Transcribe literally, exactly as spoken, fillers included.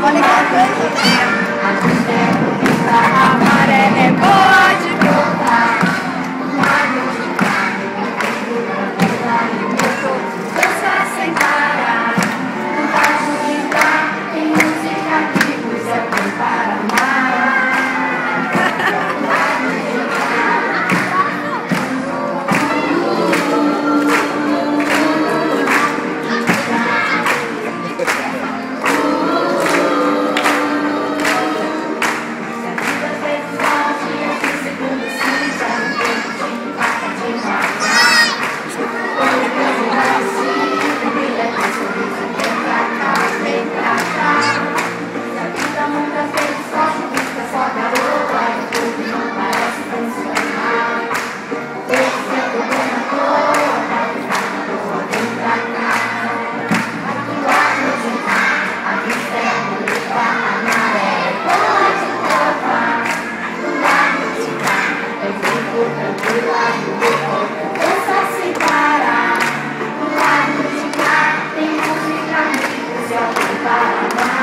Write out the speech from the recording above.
Olha que coisa. A maré é boa de voltar. Dança sem parar. Não vai duvidar. Tem música que nos é bom para amar. Dança sem parar, no lado de cá tem música, música para amar.